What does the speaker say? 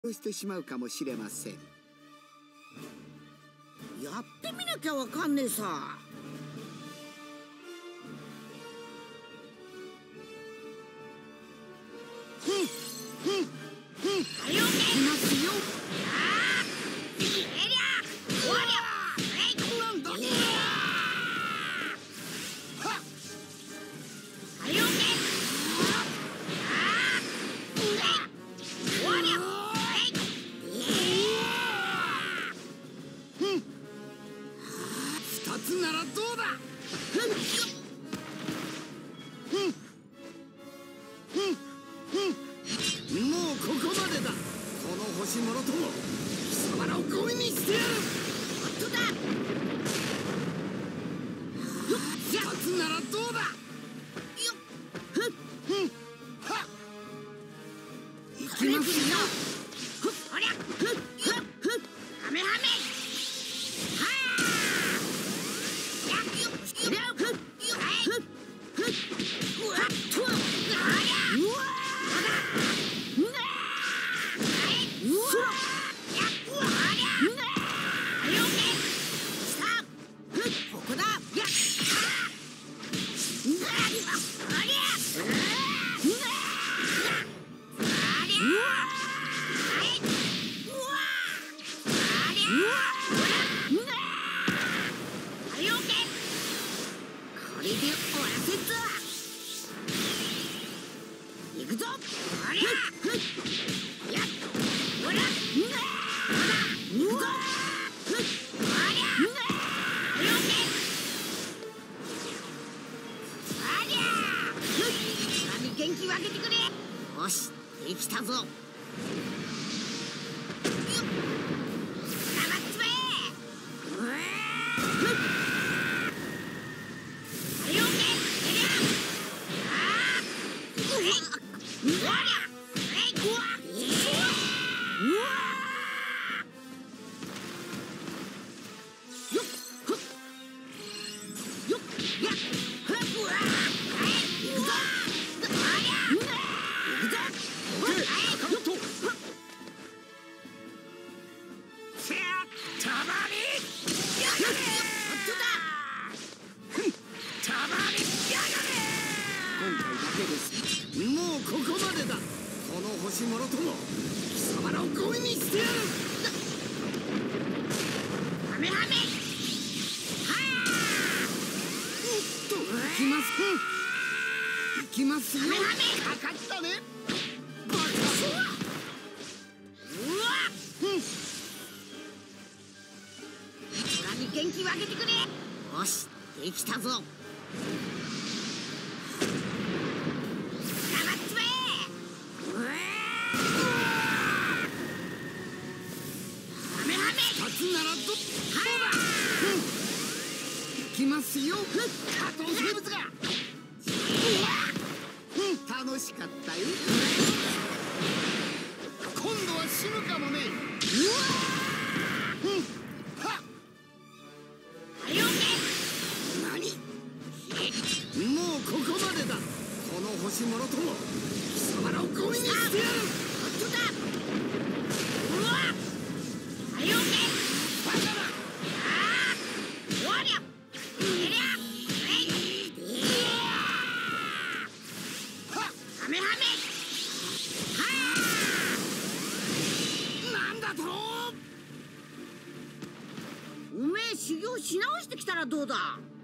してしまうかもしれません。 やってみなきゃわかんねえさ。 ならどうだ。もうここまでだ。この星もろとも貴様らをゴミにしてやる。 本当だ。 2つならどうだ。いきますよ。 おりゃハメハメ。これで終わらせんぞ。行くぞ。ありゃやっほら行くぞ。ありゃありゃ何元気分けてくれ。よしできたぞ。 もうここまでだ。この星もろとも貴様らをゴミにしてやる。 ハメハメ。 いきます。いきますよ。かかったね。バカうわ虎に元気分けてくれ。よしできたぞ。 ならどうだ。いきますよ。加藤生物が楽しかったよ。今度は死ぬかもね。何もうここまでだ。この星もろとも貴様らをゴミにしてやる。 本当だ。うわおめえ修行し直してきたらどうだ。